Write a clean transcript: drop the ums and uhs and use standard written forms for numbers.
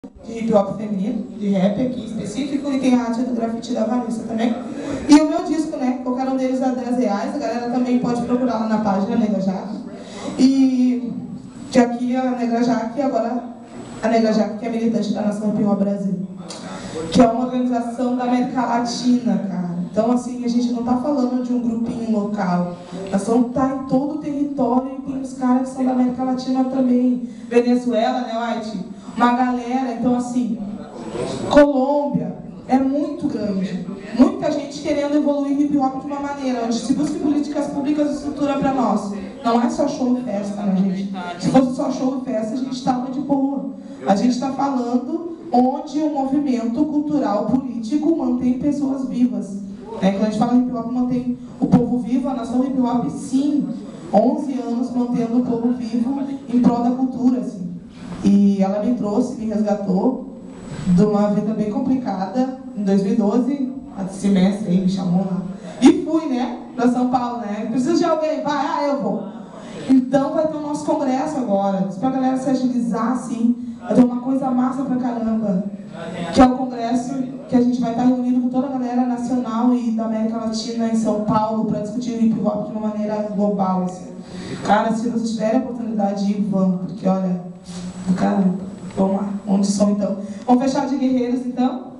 de hip hop feminino, de rap aqui específico, e tem a arte do grafite da Vanessa também. E o meu disco, né? Qualquer um deles a R$10, a galera também pode procurar lá na página Negra Jaque. E que aqui a Negra Jaque, agora a Negra Jaque, que é militante da Nação Hip Hop Brasil, que é uma organização da América Latina, cara. Então, assim, a gente não está falando de um grupinho local. A nação está em todo o território e tem os caras que são da América Latina também. Venezuela, né, White? Uma galera, então, assim, Colômbia é muito grande. Muita gente querendo evoluir hip hop de uma maneira onde se busque políticas públicas e estrutura para nós. Não é só show e festa, né, gente? Se fosse só show e festa, a gente estava de boa. A gente está falando onde o movimento cultural político mantém pessoas vivas. Quando a gente fala hip hop, mantém o povo vivo, a nação hip hop, sim, 11 anos mantendo o povo vivo em prol da cultura, assim. E ela me trouxe, me resgatou de uma vida bem complicada. Em 2012, a semestre aí me chamou lá. E fui, né, para São Paulo, né? Preciso de alguém, vai, eu vou. Então vai ter o nosso congresso agora, para a galera se agilizar, assim. Vai ter uma coisa massa pra caramba, que é o congresso que a gente vai estar reunindo com toda a galera nacional e da América Latina em São Paulo para discutir o hip hop de uma maneira global, assim. Cara, se vocês tiverem a oportunidade de ir, vão, porque olha, caramba, vamos lá, onde som então? Vamos fechar de guerreiros então?